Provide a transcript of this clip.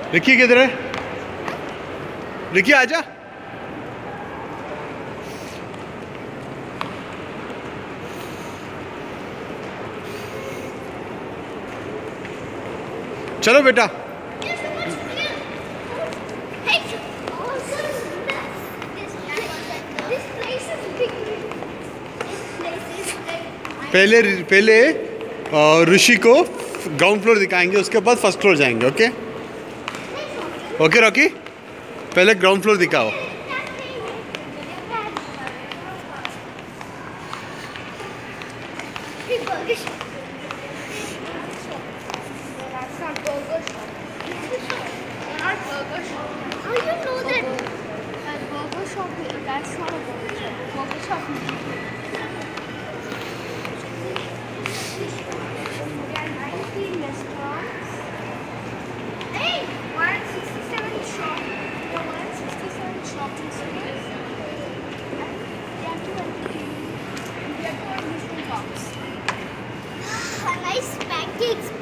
Ricky किधर है? Ricky आजा। चलो बेटा। पहले ऋषि को ग्राउंड फ्लोर दिखाएंगे, उसके बाद फर्स्ट फ्लोर जाएंगे। ओके ओके रॉकी, पहले ग्राउंड फ्लोर दिखाओ। That's not a burger shop. Burger shop. There are 19 restaurants. Hey, 167 shop. There are 167 shopping stores. There are 2 entertainment. And there are 2 amusement parks. Nice pancakes.